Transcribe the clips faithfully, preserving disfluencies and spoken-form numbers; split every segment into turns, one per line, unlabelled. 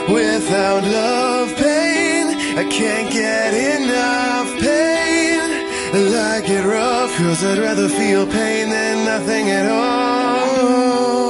Without love, pain, I can't get enough pain. I like it rough, cause I'd rather feel pain than nothing at all.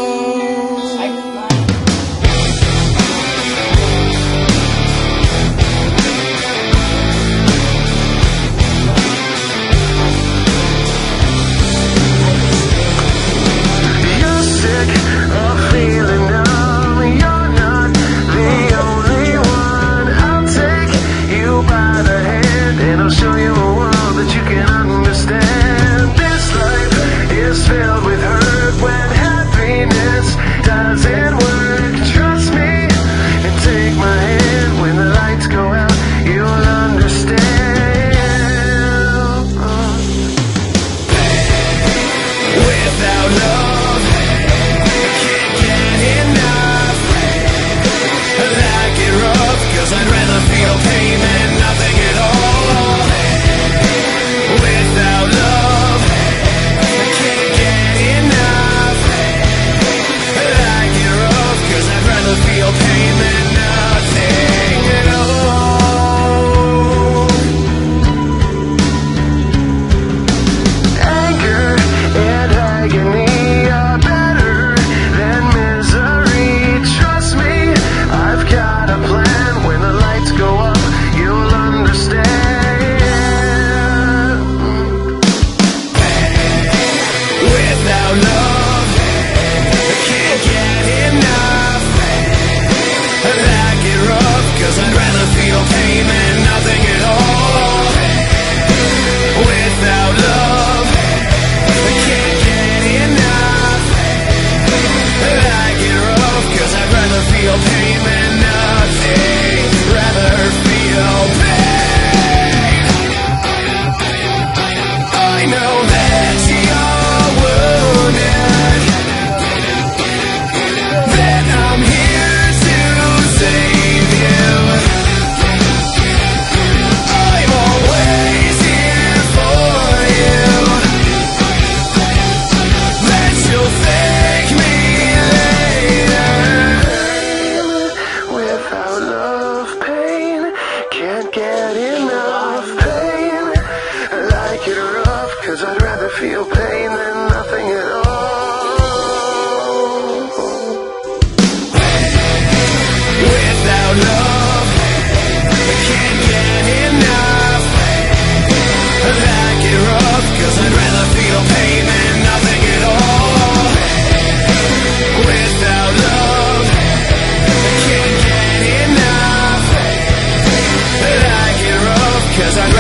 Cause I'd rather feel pain than nothing at all. Without love, I can't get enough. I like it rough, cause I'd rather feel pain than nothing at all. Without love, I can't get enough. I like it rough, cause I'd